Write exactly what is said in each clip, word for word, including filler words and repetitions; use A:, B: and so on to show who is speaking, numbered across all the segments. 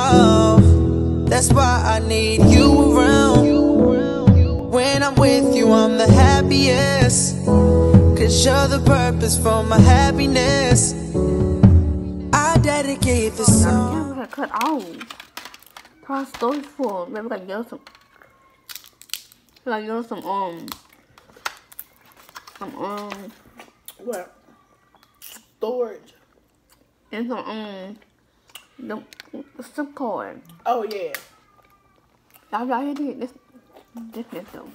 A: love. That's why I need you around. When I'm with you, I'm the happiest. Cause you're the purpose for my happiness. I dedicate this song.
B: I'm gonna cut off. Past storage full. Maybe we gotta get some. We gotta get some um. Some um.
C: What? Storage.
B: And some um. The, the SIM card.
C: Oh yeah.
B: Y'all y'all here to get this. This this though.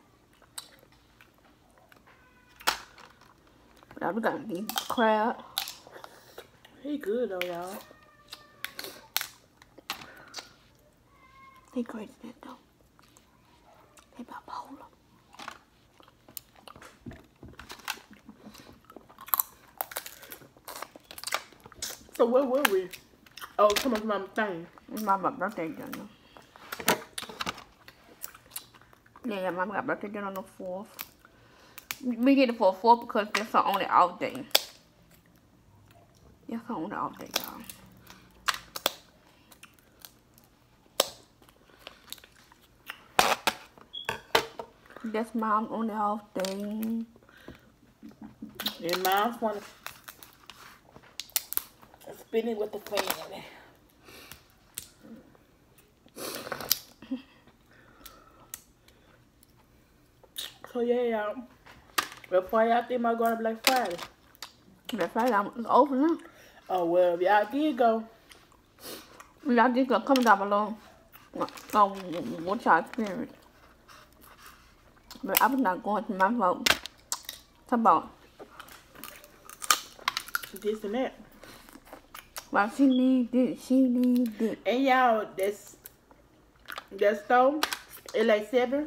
B: Now we got these crab.
C: He good though, y'all.
B: They great at that though. They bipolar.
C: So where were we? Oh, come on, my thing.
B: My, my birthday dinner. Yeah, yeah, mama got birthday dinner on the fourth. We get it for a fourth because that's our only off day. That's our only off day, y'all. That's mom's only off day.
C: And mom's wanna spin it with the fan. So yeah, y'all. Before y'all think about going to Black Friday.
B: Black Friday is over now.
C: Oh well, if y'all did go.
B: Y'all just gonna comment down below on what y'all experienced. But I was not going to my vote. Talk about
C: This and that.
B: well, she need this, she need this.
C: And y'all, that's that stove, it's like seven.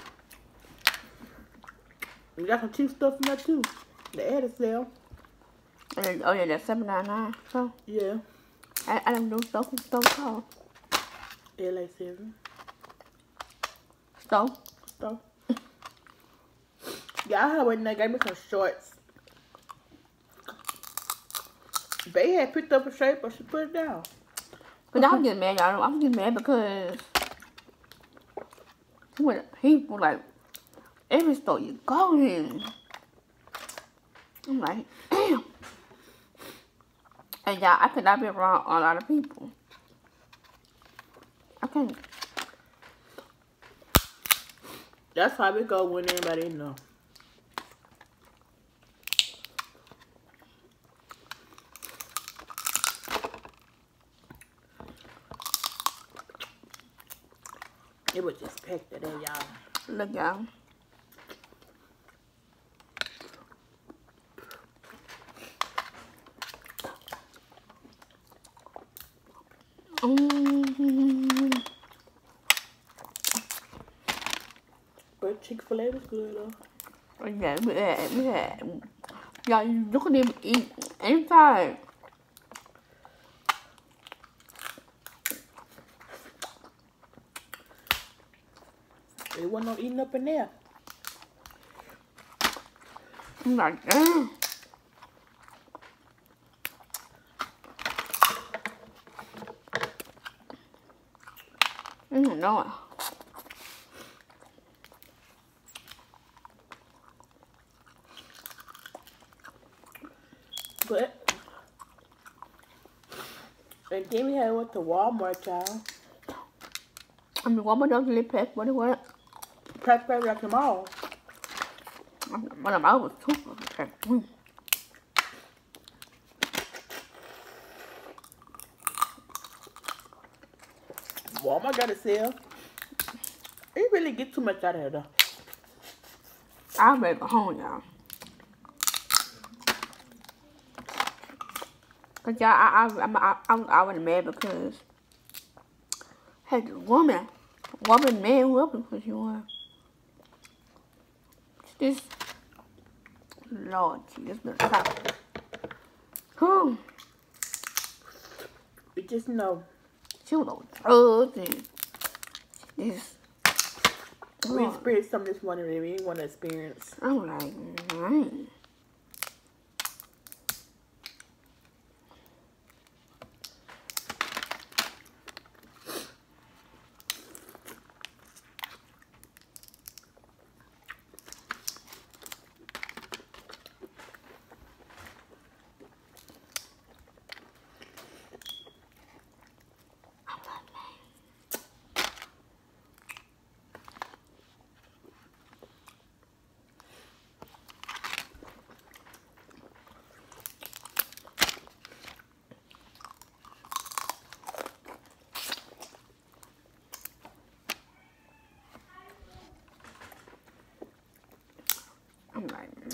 C: We got some cheap stuff in there too. The added sale.
B: And, oh yeah, that's seven ninety nine. So
C: Yeah.
B: I I don't know stuff and stuff called
C: It's like seven.
B: stove.
C: Stuff. Y'all heard when they gave me some shorts. They had picked up a shirt, but she put it down.
B: But I was getting mad, y'all. I was getting mad because when people like every store you go in, I'm like, damn. And y'all, I could not be around a lot of people. I can't.
C: That's how we go when anybody know. It was just packed today, y'all.
B: Look, y'all. Mm-hmm.
C: But Chick-fil-A was good though.
B: Yeah, we had, we had, y'all, you couldn't even eat inside.
C: There wasn't no eating up in there.
B: I'm like, damn. I don't know.
C: But and then we had went to Walmart, y'all.
B: I mean, Walmart doesn't really pack, what it was.
C: Packed back like tomorrow.
B: When I'm out, it was too packed. Mm.
C: Walmart got a sale. You really get too much out of here though.
B: I'll make it home, y'all. Cause y'all, I, I, I'm, I, I, I was mad because hey, the woman, woman, man, whoever because you want. This, Lord, Jesus, the top. Hmm.
C: You just know.
B: She was on drugs and this.
C: We experienced something this morning that we didn't want to experience.
B: I'm like, man.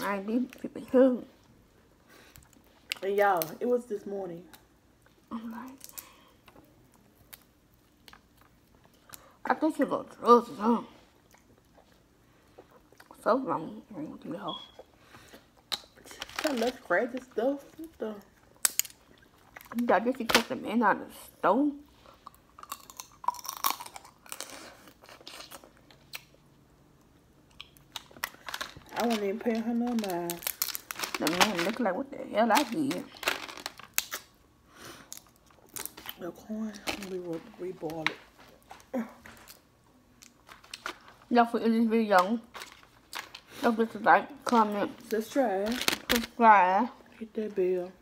B: I ain't these people too.
C: And y'all, it was this morning.
B: I'm like, I think she got drugs or something. So long, you know.
C: Tell let's crazy stuff. What the?
B: I guess she took the man out of the stove.
C: I wasn't even paying her no mind.
B: The man looked like, what the hell I did?
C: The corn, we will reboil it.
B: Y'all for this video. Don't forget to like, comment,
C: Subscribe.
B: subscribe.
C: Hit that bell.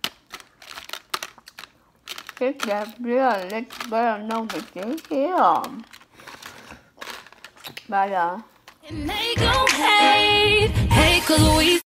B: Hit that bell. Let the bell know that you're here. Bye, y'all.
A: And they gon' hate, hate 'cause we